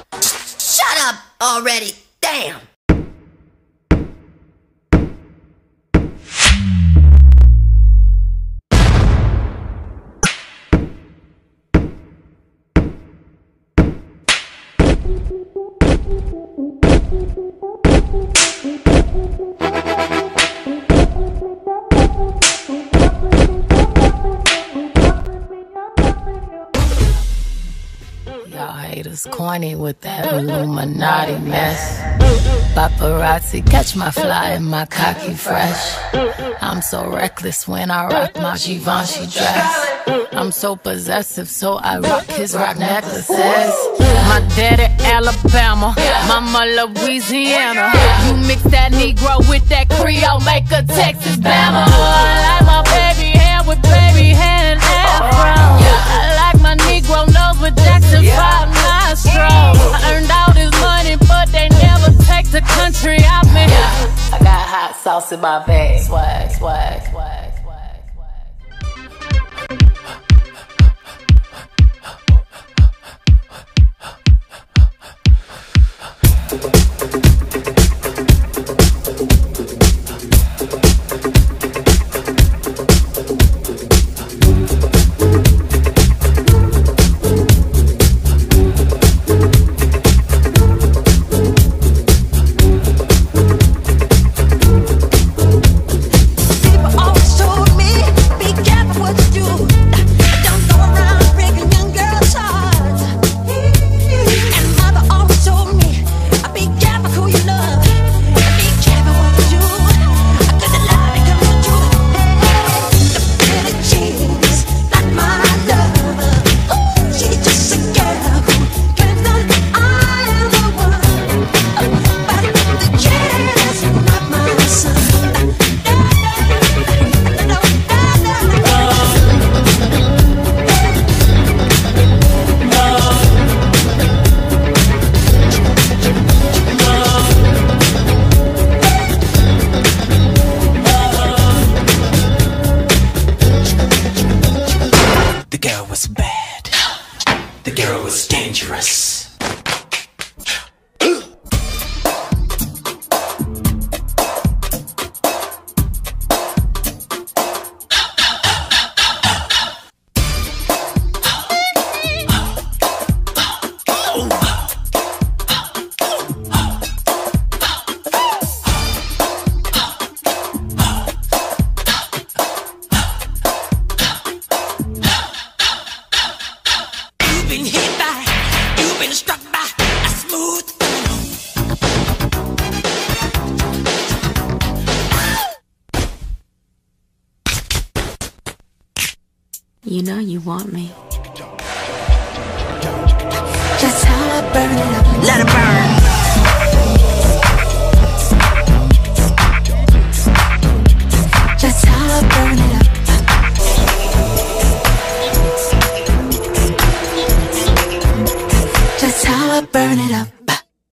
Shut up already! Damn! Y'all haters corny with that Illuminati mess. Paparazzi catch my fly and my cocky fresh. I'm so reckless when I rock my Givenchy dress. I'm so possessive, so I rock his rock necklaces. My daddy Alabama, mama Louisiana. You mix that Negro with that Creole, make a Texas Bama. I like my baby hair with baby hair and afro. I like my Negro nose with Jackson 5 nostrils. I earned all this money, but they never take the country out me. I got hot sauce in my bag. Swag, swag, swag, swag, swag. The girl was bad. The girl was dangerous. Struck by a smooth You know you want me. just how I burn it up, let it burn.